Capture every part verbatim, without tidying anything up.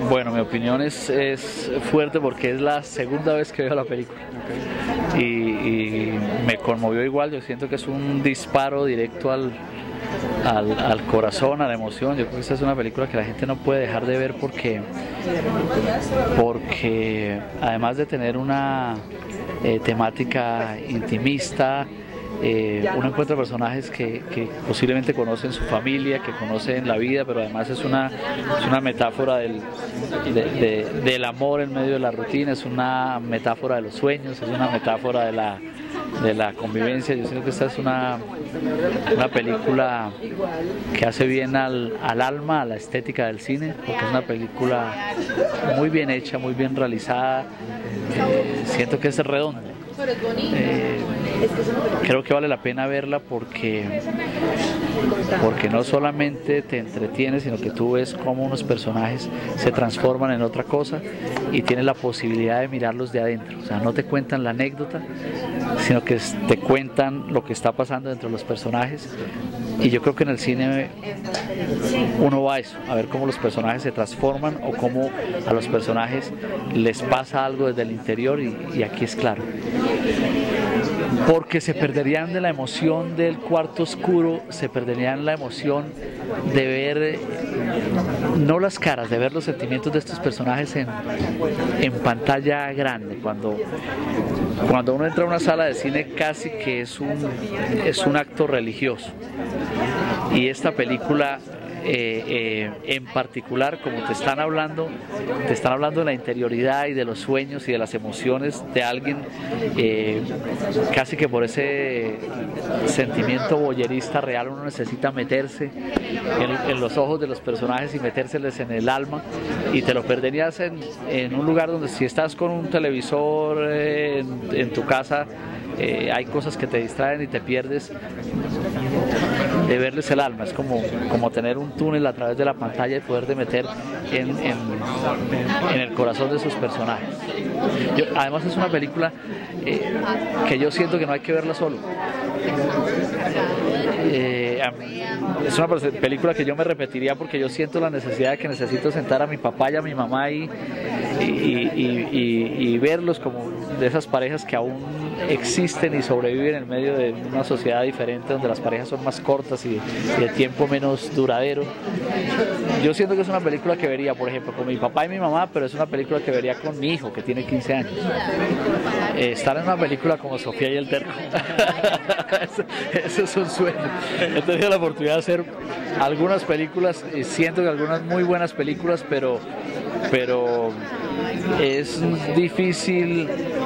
Bueno, mi opinión es, es fuerte porque es la segunda vez que veo la película. Y, y me conmovió igual. Yo siento que es un disparo directo al, al, al corazón, a la emoción. Yo creo que esta es una película que la gente no puede dejar de ver porque, porque además de tener una eh, temática intimista, Eh, uno encuentra personajes que, que posiblemente conocen su familia, que conocen la vida, pero además es una, es una metáfora del, de, de, del amor en medio de la rutina, es una metáfora de los sueños, es una metáfora de la, de la convivencia. Yo siento que esta es una, una película que hace bien al, al alma, a la estética del cine, porque es una película muy bien hecha, muy bien realizada. Eh, siento que es redonda. Eh, creo que vale la pena verla porque, porque no solamente te entretiene, sino que tú ves cómo unos personajes se transforman en otra cosa y tienes la posibilidad de mirarlos de adentro. O sea, no te cuentan la anécdota, sino que te cuentan lo que está pasando dentro de los personajes. Y yo creo que en el cine uno va a eso, a ver cómo los personajes se transforman o cómo a los personajes les pasa algo desde el interior, y, y aquí es claro. Porque se perderían de la emoción del cuarto oscuro, se perderían la emoción de ver, no las caras, de ver los sentimientos de estos personajes en, en pantalla grande. Cuando, cuando uno entra a una sala de cine casi que es un, es un acto religioso. Y esta película eh, eh, en particular, como te están hablando, te están hablando de la interioridad y de los sueños y de las emociones de alguien, eh, casi que por ese sentimiento voyerista real uno necesita meterse en, en los ojos de los personajes y metérseles en el alma, y te lo perderías en, en un lugar donde, si estás con un televisor eh, en, en tu casa, eh, hay cosas que te distraen y te pierdes de verles el alma. Es como, como tener un túnel a través de la pantalla y poderte meter en, en, en el corazón de sus personajes. Yo, además es una película eh, que yo siento que no hay que verla solo. Eh, es una película que yo me repetiría porque yo siento la necesidad de que necesito sentar a mi papá y a mi mamá y, y, y, y, y verlos como de esas parejas que aún existen y sobreviven en medio de una sociedad diferente donde las parejas son más cortas y, y el tiempo menos duradero. Yo siento que es una película que vería, por ejemplo, con mi papá y mi mamá, pero es una película que vería con mi hijo, que tiene quince años. Eh, estar en una película como Sofía y el Terco, eso, eso es un sueño. He tenido la oportunidad de hacer algunas películas, y siento que algunas muy buenas películas, pero, pero es difícil.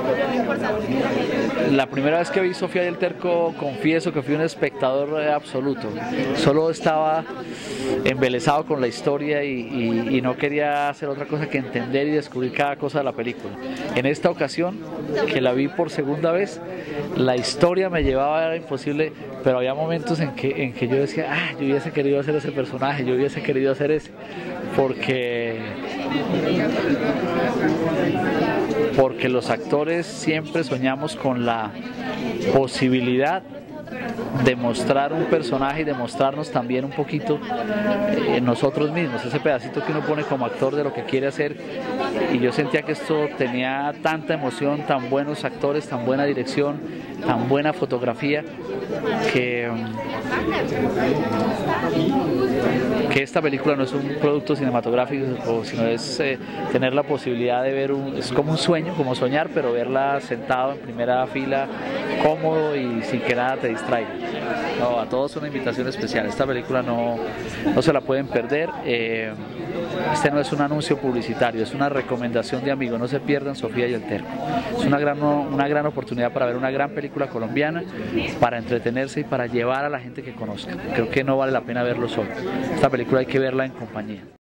La primera vez que vi Sofía y el Terco, confieso que fui un espectador absoluto. Solo estaba embelesado con la historia y, y, y no quería hacer otra cosa que entender y descubrir cada cosa de la película. En esta ocasión, que la vi por segunda vez, la historia me llevaba, era imposible, pero había momentos en que, en que yo decía, ah, yo hubiese querido hacer ese personaje, yo hubiese querido hacer ese, porque... porque los actores siempre soñamos con la posibilidad de mostrar un personaje y de mostrarnos también un poquito eh, nosotros mismos, ese pedacito que uno pone como actor de lo que quiere hacer. Y yo sentía que esto tenía tanta emoción, tan buenos actores, tan buena dirección, tan buena fotografía, que, que esta película no es un producto cinematográfico, sino es eh, tener la posibilidad de ver un, es como un sueño, como soñar, pero verla sentado en primera fila, cómodo y sin que nada te distraiga. No, a todos una invitación especial. Esta película no, no se la pueden perder. Eh, este no es un anuncio publicitario, es una recomendación de amigos. No se pierdan Sofía y el Terco. Es una gran, una gran oportunidad para ver una gran película colombiana, para entretenerse y para llevar a la gente que conozca. Creo que no vale la pena verlo solo. Esta película hay que verla en compañía.